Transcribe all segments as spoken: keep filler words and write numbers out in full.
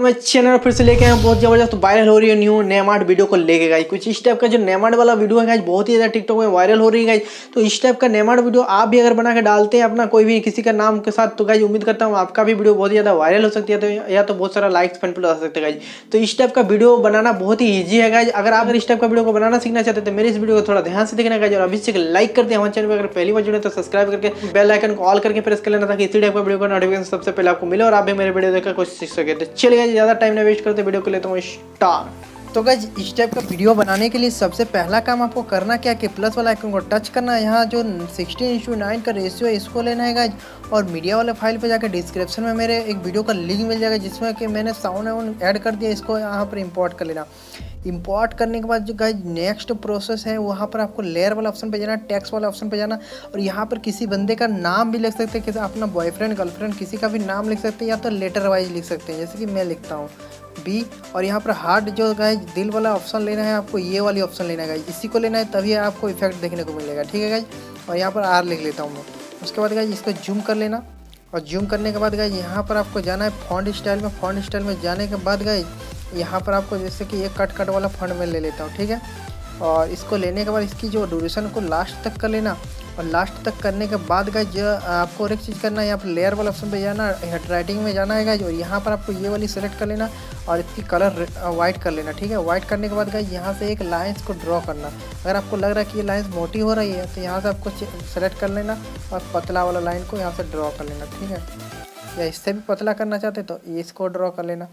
मैं चैनल फिर से लेके आया बहुत जबरदस्त वायरल हो रही है न्यू नेमार्ट वीडियो को लेके गाइस। कुछ इस टाइप का जो नेमार्ट वाला वीडियो है गाइस बहुत ही ज़्यादा टिकटॉक में वायरल हो रही है गाइस। तो इस टाइप का नेमार्ट वीडियो आप भी अगर बना के डालते हैं अपना कोई भी किसी का नाम के साथ, तो गाइस उम्मीद करता हूँ आपका भी वीडियो बहुत ज़्यादा वायरल हो सकती है, तो या तो बहुत सारा लाइक्स फन प्लस आ सकते हैं गाइस। तो इस टाइप का वीडियो बनाना बहुत ही ईजी है गाइस। अगर आप इस टाइप का वीडियो को बनाना सीखना चाहते हैं तो मेरे इस वीडियो को थोड़ा ध्यान से देखना गाइस, और अभी से लाइक कर दें। हमारे चैनल पर अगर पहली बार जुड़े तो सब्सक्राइब करके बेल आइकन को ऑल करके प्रेस कर लेना, ताकि इसी टाइप का वीडियो का नोटिफिकेशन सबसे पहले आपको मिले और आप भी मेरे वीडियो देखकर कुछ सीख सके। तो चलिए ज़्यादा टाइम ना वेस्ट करते वीडियो को लेता हूँ स्टार्ट। तो गाइज इस टाइप का वीडियो बनाने के लिए सबसे पहला काम आपको करना क्या कि प्लस वाला आइकन को टच करना है। यहाँ जो सिक्सटीन इशू नाइन का रेशियो है इसको लेना है गाइज, और मीडिया वाले फाइल पे जाकर डिस्क्रिप्शन में मेरे एक वीडियो का लिंक मिल जाएगा जिसमें कि मैंने साउंड वाउंड ऐड कर दिया। इसको यहाँ पर इंपोर्ट कर लेना। इंपोर्ट करने के बाद जो गाइज नेक्स्ट प्रोसेस है वहाँ पर आपको लेयर वाला ऑप्शन पे जाना, टेक्स्ट वाला ऑप्शन पे जाना, और यहाँ पर किसी बंदे का नाम भी लिख सकते हैं, किसी अपना बॉयफ्रेंड गर्लफ्रेंड किसी का भी नाम लिख सकते हैं, या तो लेटर वाइज लिख सकते हैं जैसे कि मैं लिखता हूँ बी। और यहाँ पर हार्ट जो गाइज दिल वाला ऑप्शन लेना है आपको, ये वाली ऑप्शन लेना है गाइज, इसी को लेना है तभी आपको इफेक्ट देखने को मिलेगा। ठीक है गाइज, और यहाँ पर आर लिख लेता हूँ मैं। उसके बाद गाइज इसको जूम कर लेना, और जूम करने के बाद गाइज यहाँ पर आपको जाना है फॉन्ट स्टाइल में। फॉन्ट स्टाइल में जाने के बाद गाइज यहाँ पर आपको जैसे कि ये कट कट वाला फॉन्ट में ले लेता हूँ। ठीक है, और इसको लेने के बाद इसकी जो ड्यूरेशन को लास्ट तक कर लेना, और लास्ट तक करने के बाद गाइज आपको और एक चीज़ करना है, यहाँ पर लेयर वाला ऑप्शन पे जाना, हेड राइटिंग में जाना है गाइज, और यहाँ पर आपको ये वाली सेलेक्ट कर लेना और इसकी कलर वाइट कर लेना। ठीक है, वाइट करने के बाद गाइज यहाँ से एक लाइन्स को ड्रॉ करना। अगर आपको लग रहा है कि ये लाइन्स मोटी हो रही है तो यहाँ से आपको सेलेक्ट कर लेना और पतला वाला लाइन को यहाँ से ड्रॉ कर लेना। ठीक है, या इससे भी पतला करना चाहते तो इसको ड्रॉ कर लेना।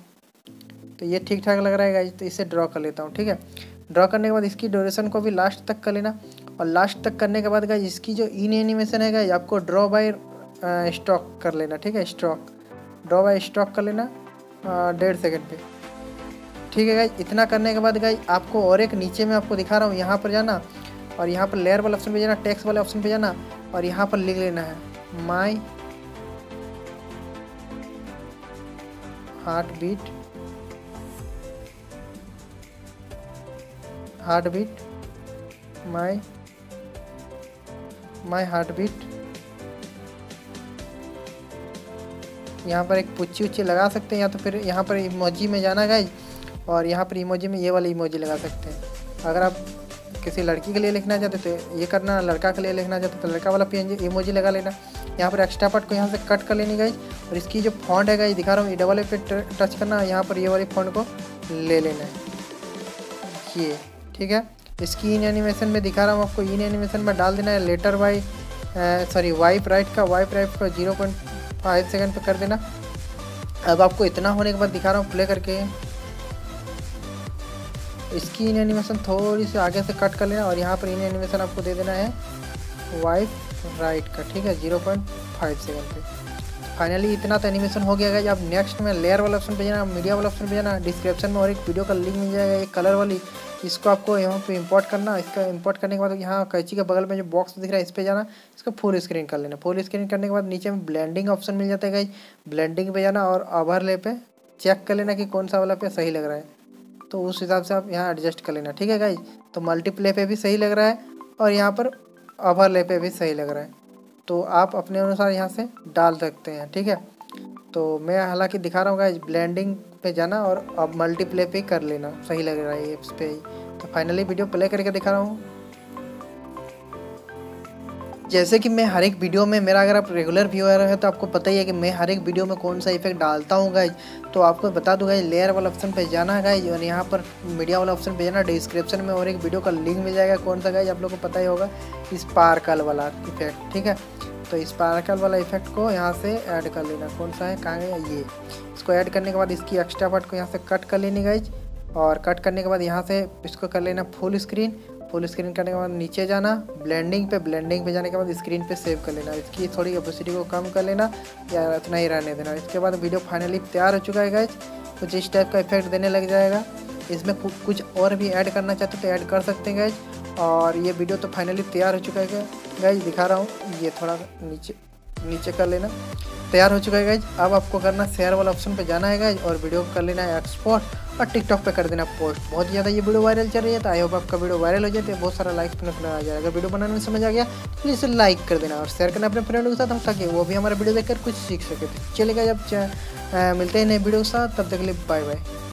तो ये ठीक ठाक लग रहा है गाइज, तो इसे ड्रॉ कर लेता हूँ। ठीक है, ड्रॉ करने के बाद इसकी ड्यूरेशन को भी लास्ट तक कर लेना, और लास्ट तक करने के बाद गाइज इसकी जो इन एनिमेशन है गाइज आपको ड्रॉ बाय स्टॉक कर लेना। ठीक है, स्टॉक ड्रॉ बाय स्टॉक कर लेना डेढ़ सेकंड पे। ठीक है गाइज, इतना करने के बाद गाइज आपको और एक नीचे में आपको दिखा रहा हूँ, यहाँ पर जाना और यहाँ पर लेयर वाले ऑप्शन पे जाना, टेक्स्ट वाले ऑप्शन पे जाना, और यहाँ पर लिख लेना है my heart beat heart beat my my heart beat. यहाँ पर एक पुच्ची उच्ची लगा सकते हैं, या तो फिर यहाँ पर इमोजी में जाना गाइज, और यहाँ पर इमोजी में ये वाली इमोजी लगा सकते हैं। अगर आप किसी लड़की के लिए लिखना चाहते तो ये करना, लड़का के लिए लिखना चाहते तो लड़का वाला पीएनजी इमोजी लगा लेना। यहाँ पर एक्स्ट्रा पार्ट को यहाँ से कट कर लेनी गाइज, और इसकी जो फॉन्ट है गाइज दिखा रहा हूँ, ये डबल ए पे टच करना, यहाँ पर ये वाली फॉन्ट को ले लेना है ये। ठीक है, इसकी इन एनिमेशन में दिखा रहा हूँ आपको, इन एनिमेशन में डाल देना है letter Y sorry wipe right का वाइप राइट का जीरो पॉइंट फाइव सेकेंड पे कर देना। अब आपको इतना होने के बाद दिखा रहा हूँ प्ले करके, इसकी इन एनिमेशन थोड़ी सी आगे से कट कर लेना, और यहाँ पर इन एनिमेशन आपको दे देना है वाइप राइट का। ठीक है, जीरो पॉइंट फाइव सेकेंड पे। फाइनली इतना तो एनिमेशन हो गया है। अब नेक्स्ट में लेयर वाला ऑप्शन पे जाना, मीडिया वाला ऑप्शन पे जाना, डिस्क्रिप्शन में और एक वीडियो का लिंक मिल जाएगा एक कलर वाली, इसको आपको यहाँ पे इंपोर्ट करना। इसका इंपोर्ट करने के बाद यहाँ कैंची के बगल में जो बॉक्स दिख रहा है इस पे जाना, इसको फुल स्क्रीन कर लेना। फुल स्क्रीन करने के बाद नीचे में ब्लेंडिंग ऑप्शन मिल जाता है गाइस, ब्लेंडिंग पे जाना और ओवरले पे चेक कर लेना कि कौन सा वाला पे सही लग रहा है, तो उस हिसाब से आप यहाँ एडजस्ट कर लेना। ठीक है गाइज, तो मल्टीप्ले पे भी सही लग रहा है और यहाँ पर ओवरले पे भी सही लग रहा है, तो आप अपने अनुसार यहाँ से डाल सकते हैं। ठीक है, तो मैं हालांकि दिखा रहा हूँ गाइज, ब्लेंडिंग पे जाना और अब मल्टीप्ले पे कर लेना, सही लग रहा है इस पे ही। तो फाइनली वीडियो प्ले करके दिखा रहा हूँ। जैसे कि मैं हर एक वीडियो में, मेरा अगर आप रेगुलर व्यूअर है तो आपको पता ही है कि मैं हर एक वीडियो में कौन सा इफेक्ट डालता हूँ गाइज। तो आपको बता दूँ गाइज, लेयर वाला ऑप्शन पे जाना है गाइज, और यहाँ पर मीडिया वाला ऑप्शन पे जाना, डिस्क्रिप्शन में और एक वीडियो का लिंक मिल जाएगा कौन सा गाइज, आप लोग को पता ही होगा, स्पार्कल वाला इफेक्ट। ठीक है, तो स्पार्कल वाला इफेक्ट को यहाँ से ऐड कर लेना। कौन सा है, कहाँ गया ये, इसको ऐड करने के बाद इसकी एक्स्ट्रा पार्ट को यहाँ से कट कर लेनी गाइज, और कट करने के बाद यहाँ से इसको कर लेना फुल स्क्रीन। फुल स्क्रीन करने के बाद नीचे जाना ब्लेंडिंग पे, ब्लेंडिंग पे जाने के बाद स्क्रीन पे सेव कर लेना, इसकी थोड़ी ओपेसिटी को कम कर लेना या इतना ही रहने देना। इसके बाद वीडियो फाइनली तैयार हो चुका है गाइज, कुछ इस टाइप का इफेक्ट देने लग जाएगा। इसमें कुछ और भी ऐड करना चाहते तो ऐड कर सकते हैं गाइज, और ये वीडियो तो फाइनली तैयार हो चुका है गाइज। दिखा रहा हूँ, ये थोड़ा नीचे नीचे कर लेना। तैयार हो चुका है गाइज। अब आपको करना शेयर वाला ऑप्शन पे जाना है गाइज और वीडियो को कर लेना है एक्सपोर्ट और टिकटॉक पे कर देना पोस्ट। बहुत ज़्यादा ये वीडियो वायरल चल रही है, तो आई होप आपका वीडियो वायरल हो जाए तो बहुत सारा लाइक्स अपने अपने आ जाए। अगर वीडियो बनाने में समझ आ गया तो प्लीज़ इसे लाइक कर देना और शेयर करना अपने फ्रेंडों के साथ, हम ताकि वो भी हमारा वीडियो देखकर कुछ सीख सके। तो चलेगा, जब मिलते हैं नए वीडियो के साथ, तब तक के लिए बाय बाय।